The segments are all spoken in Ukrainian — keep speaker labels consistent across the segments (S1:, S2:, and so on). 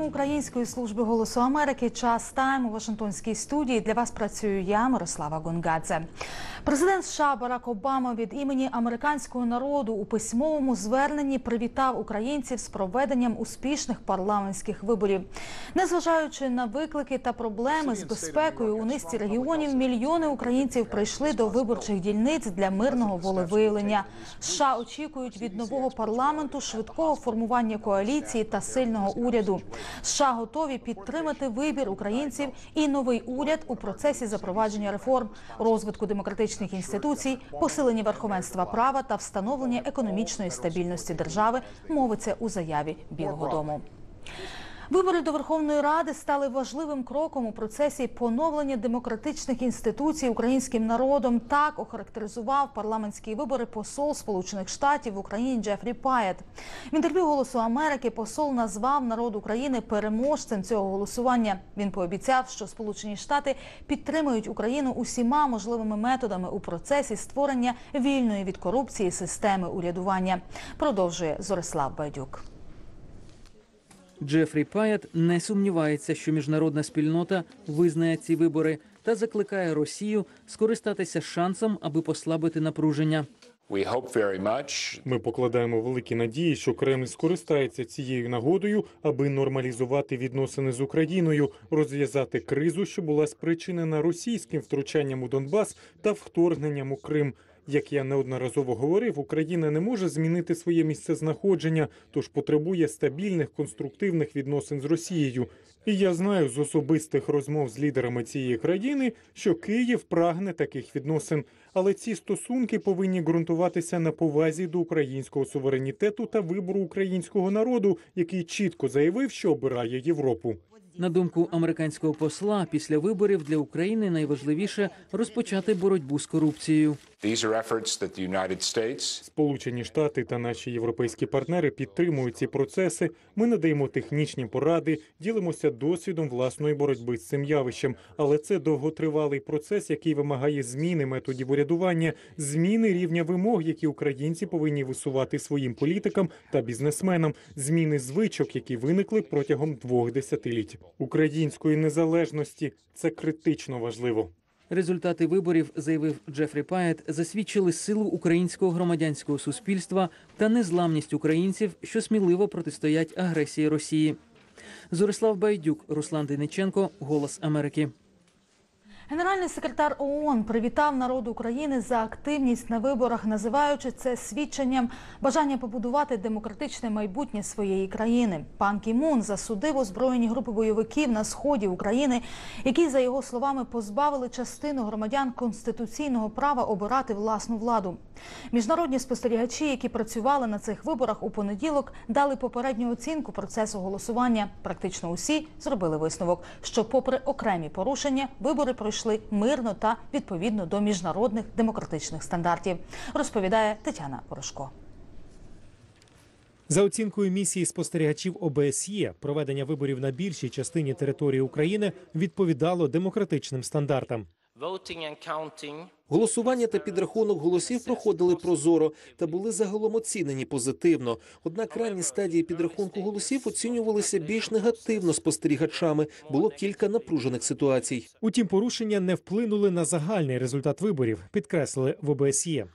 S1: ефіру Української служби «Голосу Америки». Час тайм у Вашингтонській студії. Для вас працюю я, Мирослава Гонгадзе. Президент США Барак Обама від імені американського народу у письмовому зверненні привітав українців з проведенням успішних парламентських виборів. Незважаючи на виклики та проблеми з безпекою у низці регіонів, мільйони українців прийшли до виборчих дільниць для мирного волевиявлення. США очікують від нового парламенту швидкого формування коаліції та сильного уряду. США готові підтримати вибір українців і новий уряд у процесі запровадження реформ, розвитку демократичних інституцій, посилення верховенства права та встановлення економічної стабільності держави, мовиться у заяві Білого дому. Вибори до Верховної Ради стали важливим кроком у процесі поновлення демократичних інституцій українським народом. Так охарактеризував парламентські вибори посол Сполучених Штатів в Україні Джефрі Паєт. В інтерв'ю «Голосу Америки» посол назвав народ України переможцем цього голосування. Він пообіцяв, що Сполучені Штати підтримують Україну усіма можливими методами у процесі створення вільної від корупції системи урядування. Продовжує Зорислав Байдюк.
S2: Джефрі Паєт не сумнівається, що міжнародна спільнота визнає ці вибори та закликає Росію скористатися шансом, аби послабити напруження.
S3: Ми покладаємо великі надії, що Кремль скористається цією нагодою, аби нормалізувати відносини з Україною, розв'язати кризу, що була спричинена російським втручанням у Донбас та вторгненням у Крим. Як я неодноразово говорив, Україна не може змінити своє місцезнаходження, тож потребує стабільних, конструктивних відносин з Росією. І я знаю з особистих розмов з лідерами цієї країни, що Київ прагне таких відносин. Але ці стосунки повинні ґрунтуватися на повазі до українського суверенітету та вибору українського народу, який чітко заявив, що обирає Європу.
S2: На думку американського посла, після виборів для України найважливіше розпочати боротьбу з корупцією.
S3: Сполучені Штати та наші європейські партнери підтримують ці процеси. Ми надаємо технічні поради, ділимося досвідом власної боротьби з цим явищем. Але це довготривалий процес, який вимагає зміни методів урядування, зміни рівня вимог, які українці повинні висувати своїм політикам та бізнесменам, зміни звичок, які виникли протягом 2 десятиліть. Української незалежності – це критично важливо.
S2: Результати виборів, заявив Джефрі Паєт, засвідчили силу українського громадянського суспільства та незламність українців, що сміливо протистоять агресії Росії. Зорислав Байдюк, Руслан Дейниченко, «Голос Америки».
S1: Генеральний секретар ООН привітав народ України за активність на виборах, називаючи це свідченням бажання побудувати демократичне майбутнє своєї країни. Пан Кі Мун засудив озброєні групи бойовиків на сході України, які, за його словами, позбавили частину громадян конституційного права обирати власну владу. Міжнародні спостерігачі, які працювали на цих виборах у понеділок, дали попередню оцінку процесу голосування. Практично усі зробили висновок, що попри окремі порушення, вибори пройшли мирно та відповідно до міжнародних демократичних стандартів, розповідає Тетяна Порошко.
S4: За оцінкою місії спостерігачів ОБСЄ, проведення виборів на більшій частині території України відповідало демократичним стандартам.
S5: Голосування та підрахунок голосів проходили прозоро та були загалом оцінені позитивно. Однак ранні стадії підрахунку голосів оцінювалися більш негативно спостерігачами. Було кілька напружених ситуацій.
S4: Утім, порушення не вплинули на загальний результат виборів, підкреслили в ОБСЄ.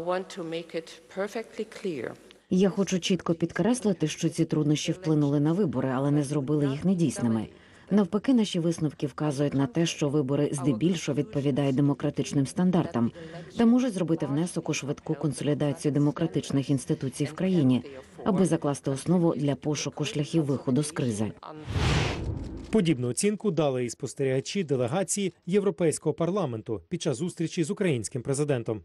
S6: Я хочу чітко підкреслити, що ці труднощі вплинули на вибори, але не зробили їх недійсними. Навпаки, наші висновки вказують на те, що вибори здебільшого відповідають демократичним стандартам та можуть зробити внесок у швидку консолідацію демократичних інституцій в країні, аби закласти основу для пошуку шляхів виходу з кризи.
S4: Подібну оцінку дали і спостерігачі делегації Європейського парламенту під час зустрічі з українським президентом.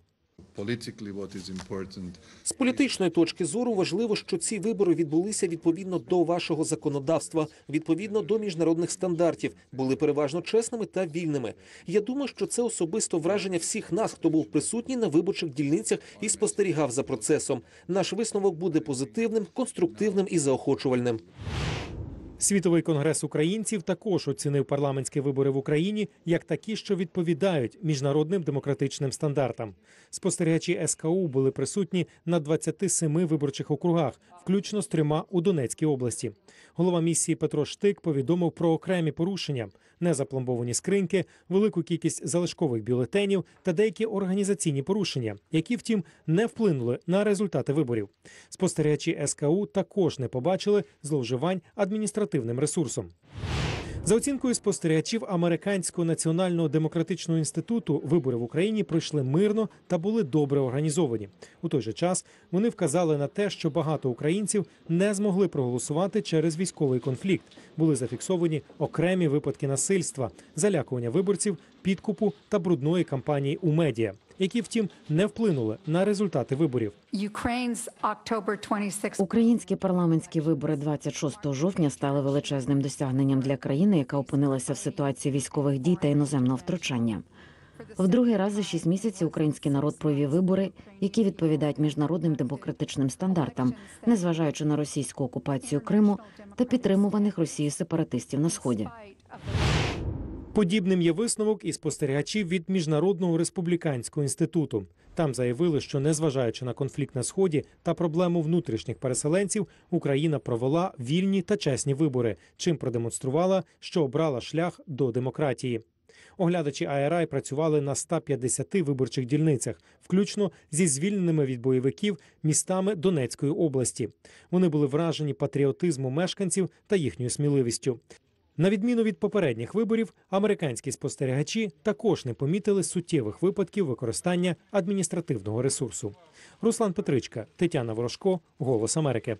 S5: З політичної точки зору важливо, що ці вибори відбулися відповідно до вашого законодавства, відповідно до міжнародних стандартів, були переважно чесними та вільними. Я думаю, що це особисто враження всіх нас, хто був присутній на виборчих дільницях і спостерігав за процесом. Наш висновок буде позитивним, конструктивним і заохочувальним.
S4: Світовий конгрес українців також оцінив парламентські вибори в Україні як такі, що відповідають міжнародним демократичним стандартам. Спостерігачі СКУ були присутні на 27 виборчих округах, включно з 3 у Донецькій області. Голова місії Петро Штик повідомив про окремі порушення – незапломбовані скриньки, велику кількість залишкових бюлетенів та деякі організаційні порушення, які, втім, не вплинули на результати виборів. Спостерігачі СКУ також не побачили зловживань адміністративним ресурсом. За оцінкою спостерігачів Американського національного демократичного інституту, вибори в Україні пройшли мирно та були добре організовані. У той же час вони вказали на те, що багато українців не змогли проголосувати через військовий конфлікт. Були зафіксовані окремі випадки насильства, залякування виборців, підкупу та брудної кампанії у медіа, які, втім, не вплинули на результати виборів.
S6: Українські парламентські вибори 26 жовтня стали величезним досягненням для країни, яка опинилася в ситуації військових дій та іноземного втручання. В другий раз за 6 місяців український народ провів вибори, які відповідають міжнародним демократичним стандартам, незважаючи на російську окупацію Криму та підтримуваних Росією сепаратистів на Сході.
S4: Подібним є висновок і спостерігачів від Міжнародного республіканського інституту. Там заявили, що незважаючи на конфлікт на Сході та проблему внутрішніх переселенців, Україна провела вільні та чесні вибори, чим продемонструвала, що обрала шлях до демократії. Оглядачі IRI працювали на 150 виборчих дільницях, включно зі звільненими від бойовиків містами Донецької області. Вони були вражені патріотизмом мешканців та їхньою сміливістю. На відміну від попередніх виборів, американські спостерігачі також не помітили суттєвих випадків використання адміністративного ресурсу. Руслан Петричка, Тетяна Ворожко, «Голос Америки».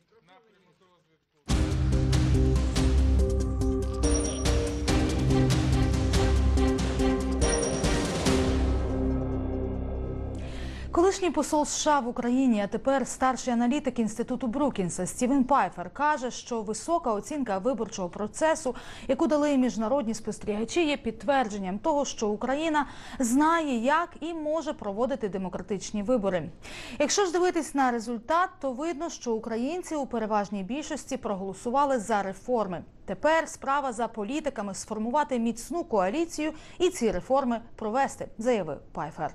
S1: Колишній посол США в Україні, а тепер старший аналітик Інституту Брукінса Стівен Пайфер каже, що висока оцінка виборчого процесу, яку дали міжнародні спостерігачі, є підтвердженням того, що Україна знає, як і може проводити демократичні вибори. Якщо ж дивитись на результат, то видно, що українці у переважній більшості проголосували за реформи. Тепер справа за політиками сформувати міцну коаліцію і ці реформи провести, заявив Пайфер.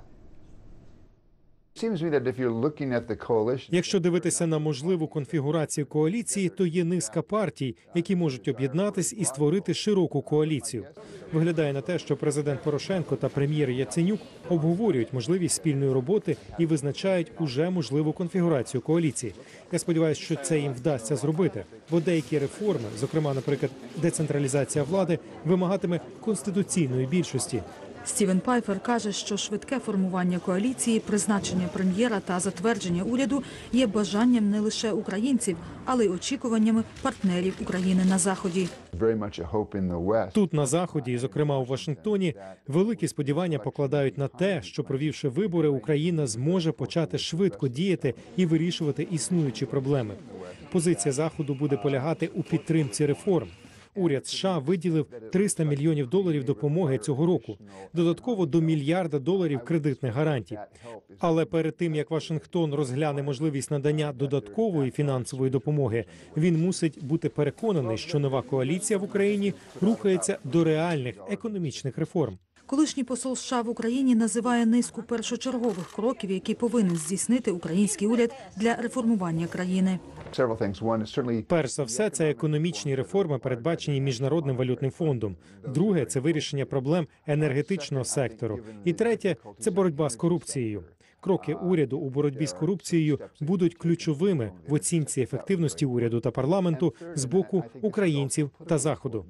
S4: Якщо дивитися на можливу конфігурацію коаліції, то є низка партій, які можуть об'єднатись і створити широку коаліцію. Виглядає на те, що президент Порошенко та прем'єр Яценюк обговорюють можливість спільної роботи і визначають уже можливу конфігурацію коаліції. Я сподіваюся, що це їм вдасться зробити, бо деякі реформи, зокрема, наприклад, децентралізація влади, вимагатиме конституційної більшості.
S1: Стівен Пайфер каже, що швидке формування коаліції, призначення прем'єра та затвердження уряду є бажанням не лише українців, але й очікуваннями партнерів України на Заході.
S4: Тут, на Заході, і, зокрема, у Вашингтоні, великі сподівання покладають на те, що, провівши вибори, Україна зможе почати швидко діяти і вирішувати існуючі проблеми. Позиція Заходу буде полягати у підтримці реформ. Уряд США виділив $300 мільйонів допомоги цього року, додатково до $1 мільярда кредитних гарантій. Але перед тим, як Вашингтон розгляне можливість надання додаткової фінансової допомоги, він мусить бути переконаний, що нова коаліція в Україні рухається до реальних економічних реформ.
S1: Колишній посол США в Україні називає низку першочергових кроків, які повинен здійснити український уряд для реформування країни.
S4: Перш за все, це економічні реформи, передбачені Міжнародним валютним фондом. Друге – це вирішення проблем енергетичного сектору. І третє – це боротьба з корупцією. Кроки уряду у боротьбі з корупцією будуть ключовими в оцінці ефективності уряду та парламенту з боку українців та Заходу.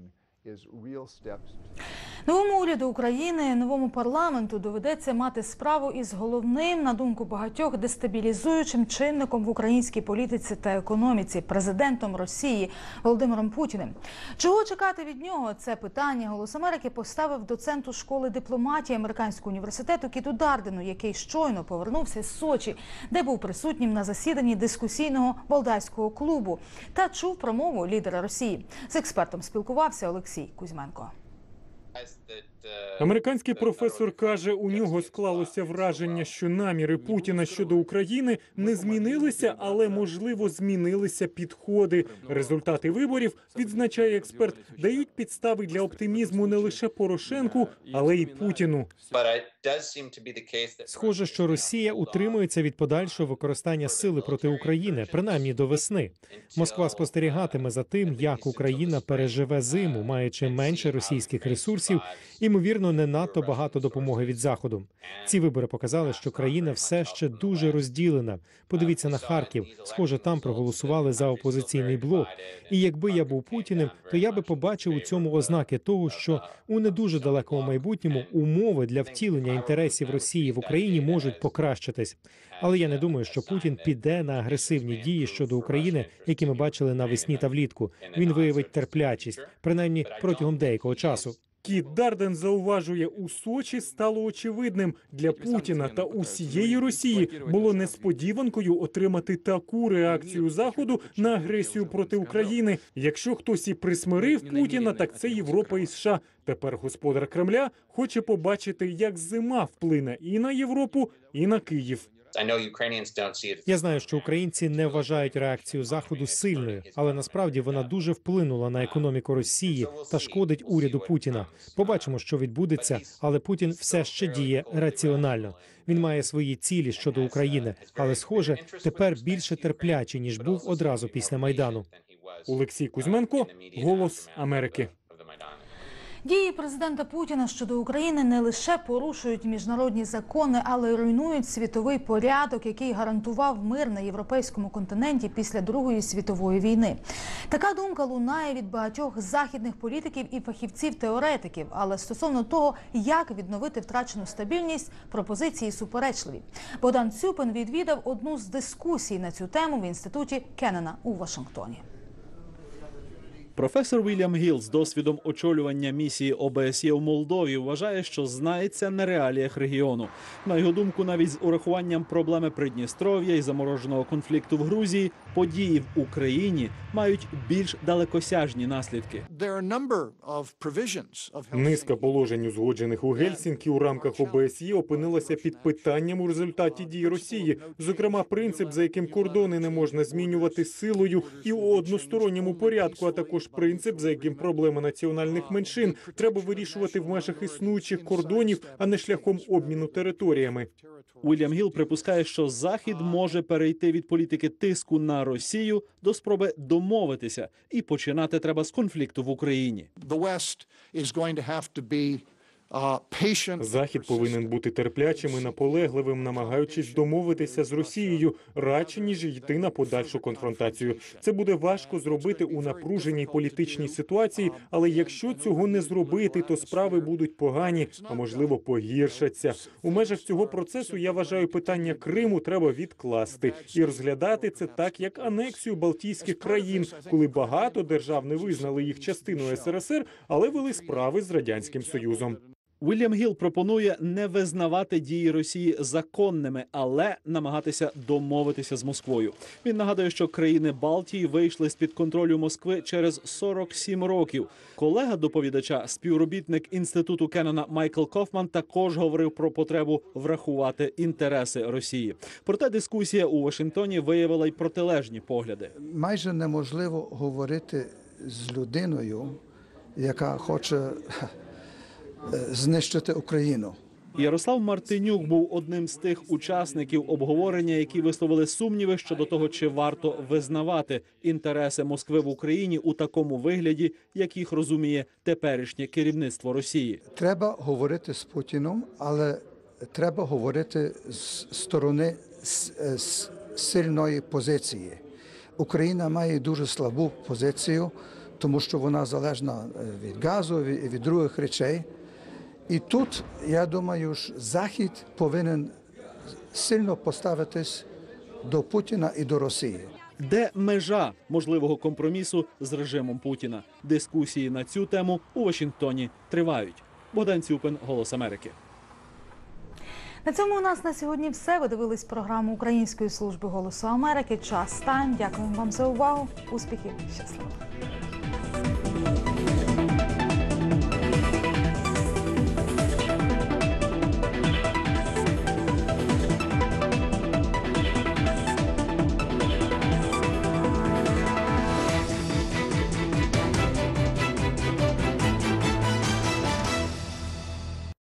S1: Новому уряду України, новому парламенту доведеться мати справу із головним, на думку багатьох, дестабілізуючим чинником в українській політиці та економіці – президентом Росії Володимиром Путіним. Чого чекати від нього? Це питання «Голос Америки» поставив доценту школи дипломатії Американського університету Кіту Дардену, який щойно повернувся з Сочі, де був присутнім на засіданні дискусійного Валдайського клубу та чув промову лідера Росії. З експертом спілкувався Олексій Кузьменко.
S3: Американський професор каже, у нього склалося враження, що наміри Путіна щодо України не змінилися, але, можливо, змінилися підходи. Результати виборів, відзначає експерт, дають підстави для оптимізму не лише Порошенку, але й Путіну.
S4: Схоже, що Росія утримується від подальшого використання сили проти України, принаймні до весни. Москва спостерігатиме за тим, як Україна переживе зиму, маючи менше російських ресурсів, ймовірно, не надто багато допомоги від Заходу. Ці вибори показали, що країна все ще дуже розділена. Подивіться на Харків. Схоже, там проголосували за опозиційний блок. І якби я був Путіним, то я би побачив у цьому ознаки того, що у не дуже далекому майбутньому умови для втілення інтересів Росії в Україні можуть покращитись. Але я не думаю, що Путін піде на агресивні дії щодо України, які ми бачили навесні та влітку. Він виявить терплячість, принаймні протягом деякого часу.
S3: Кіт Дарден зауважує, у Сочі стало очевидним, для Путіна та усієї Росії було несподіванкою отримати таку реакцію Заходу на агресію проти України. Якщо хтось і присмирив Путіна, так це Європа і США. Тепер господар Кремля хоче побачити, як зима вплине і на Європу, і на Київ.
S4: Я знаю, що українці не вважають реакцію Заходу сильною, але насправді вона дуже вплинула на економіку Росії та шкодить уряду Путіна. Побачимо, що відбудеться, але Путін все ще діє раціонально. Він має свої цілі щодо України, але, схоже, тепер більше терплячий, ніж був одразу після Майдану.
S3: Олексій Кузьменко, «Голос Америки».
S1: Дії президента Путіна щодо України не лише порушують міжнародні закони, але й руйнують світовий порядок, який гарантував мир на європейському континенті після Другої світової війни. Така думка лунає від багатьох західних політиків і фахівців-теоретиків, але стосовно того, як відновити втрачену стабільність, пропозиції суперечливі. Богдан Цюпин відвідав одну з дискусій на цю тему в інституті Кеннена у Вашингтоні.
S7: Професор Вільям Гіл з досвідом очолювання місії ОБСЄ у Молдові вважає, що знається на реаліях регіону. На його думку, навіть з урахуванням проблеми Придністров'я і замороженого конфлікту в Грузії, події в Україні мають більш далекосяжні наслідки.
S3: Низка положень, узгоджених у Гельсінкі у рамках ОБСЄ, опинилася під питанням у результаті дій Росії. Зокрема, принцип, за яким кордони не можна змінювати силою і у односторонньому порядку, а також принцип, за яким проблеми національних меншин треба вирішувати в межах існуючих кордонів, а не шляхом обміну територіями.
S7: Вільям Гіл припускає, що Захід може перейти від політики тиску на Росію до спроби домовитися, і починати треба з конфлікту в Україні.
S3: Захід повинен бути терплячим і наполегливим, намагаючись домовитися з Росією, радше, ніж йти на подальшу конфронтацію. Це буде важко зробити у напруженій політичній ситуації, але якщо цього не зробити, то справи будуть погані, а можливо погіршаться. У межах цього процесу, я вважаю, питання Криму треба відкласти і розглядати це так, як анексію балтійських країн, коли багато держав не визнали їх частиною СРСР, але вели справи з Радянським Союзом.
S7: Вільям Гіл пропонує не визнавати дії Росії законними, але намагатися домовитися з Москвою. Він нагадує, що країни Балтії вийшли з-під контролю Москви через 47 років. Колега доповідача, співробітник інституту Кеннена Майкл Кофман, також говорив про потребу врахувати інтереси Росії. Проте дискусія у Вашингтоні виявила й протилежні погляди.
S8: Майже неможливо говорити з людиною, яка хоче знищити Україну.
S7: Ярослав Мартинюк був одним з тих учасників обговорення, які висловили сумніви щодо того, чи варто визнавати інтереси Москви в Україні у такому вигляді, як їх розуміє теперішнє керівництво Росії.
S8: Треба говорити з Путіном, але треба говорити з сторони сильної позиції. Україна має дуже слабу позицію, тому що вона залежна від газу і від других речей. І тут, я думаю, що Захід повинен сильно поставитись до Путіна і до Росії.
S7: Де межа можливого компромісу з режимом Путіна? Дискусії на цю тему у Вашингтоні тривають. Богдан Цюпин, «Голос Америки».
S1: На цьому у нас на сьогодні все. Ви дивились програму Української служби «Голосу Америки». Час Тайм. Дякуємо вам за увагу. Успіхів. Щасливо.